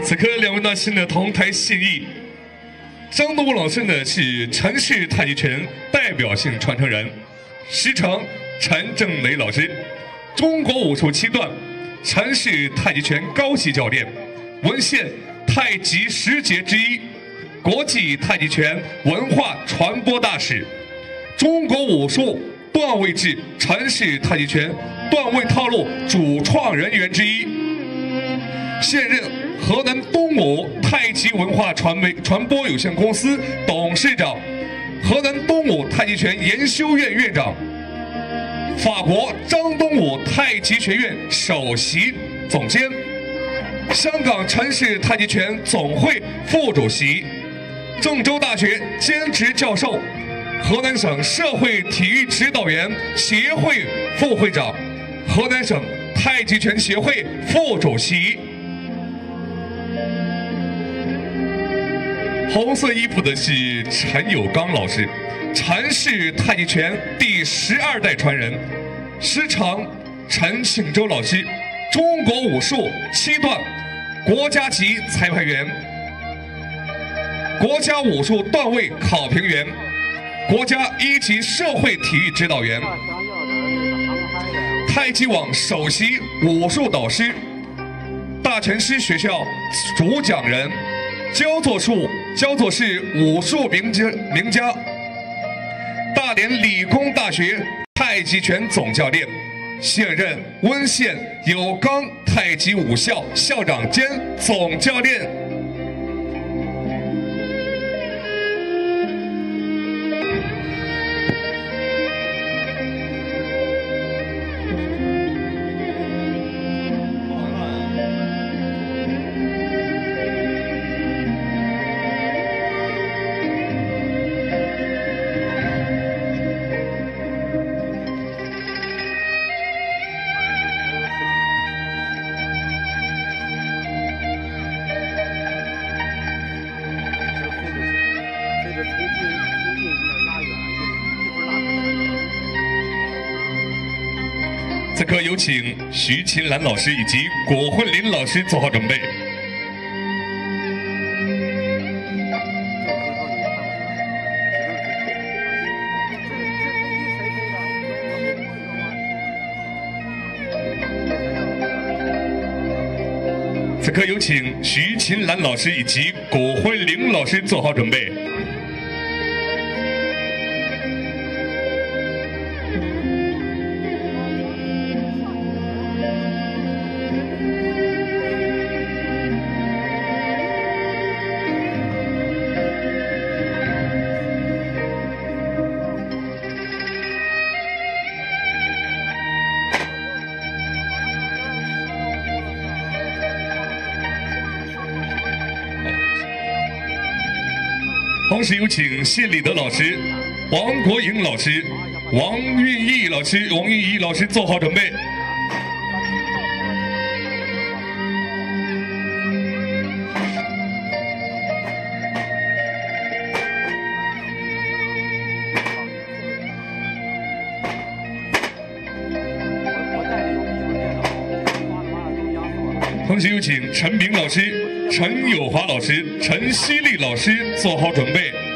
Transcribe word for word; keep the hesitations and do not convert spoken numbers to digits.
此刻两位呢是呢同台献艺，张东武老师呢是陈氏太极拳代表性传承人，师承陈正雷老师，中国武术七段陈氏太极拳高级教练，文献太极十杰之一，国际太极拳文化传播大使，中国武术段位制陈氏太极拳段位套路主创人员之一，现任河南东武太极文化传媒传播有限公司董事长，河南东武太极拳研修院院长，法国张东武太极学院首席总监，香港陈氏太极拳总会副主席，郑州大学兼职教授，河南省社会体育指导员协会副会长，河南省太极拳协会副主席。红色衣服的是陈友刚老师，陈氏太极拳第十二代传人，师承陈庆洲老师，中国武术七段国家级裁判员，国家武术段位考评员，国家一级社会体育指导员，太极网首席武术导师，大陈师学校主讲人，焦作术焦作市武术名家名家，大连理工大学太极拳总教练，现任温县有冈太极武校校长兼总教练。此刻有请徐琴兰老师以及果慧林老师做好准备。此刻有请徐琴兰老师以及果慧玲老师做好准备。同时有请谢礼德老师、王国营老师、王运义老师、王运义老师做好准备。同时有请陈明老师、陈友华老师、陈希丽老师做好准备。